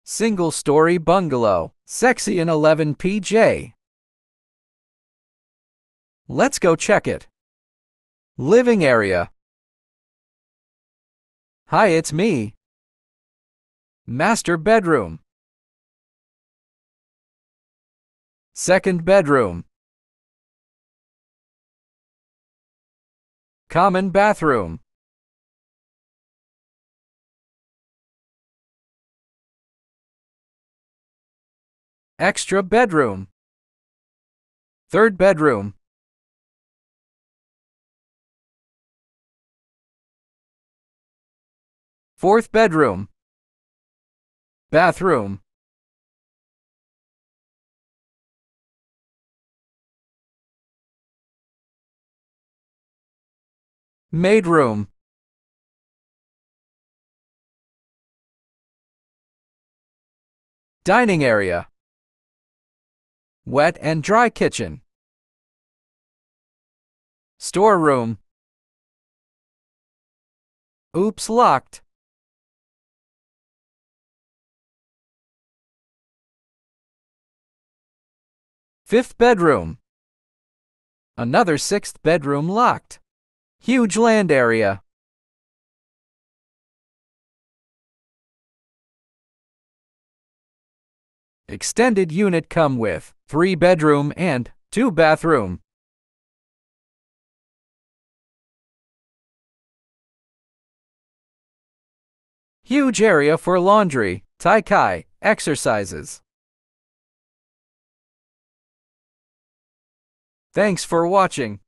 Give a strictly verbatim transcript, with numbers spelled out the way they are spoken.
Single-story bungalow, seksyen eleven P J. Let's go check it. Living area. Hi, it's me. Master bedroom. Second bedroom. Common bathroom. Extra bedroom. Third bedroom. Fourth bedroom. Bathroom. Maid room. Dining area. Wet and dry kitchen. Storeroom. Oops, locked. Fifth bedroom. Another sixth bedroom locked. Huge land area. Extended unit come with three bedroom and two bathroom. Huge area for laundry, tai chi, exercises. Thanks for watching.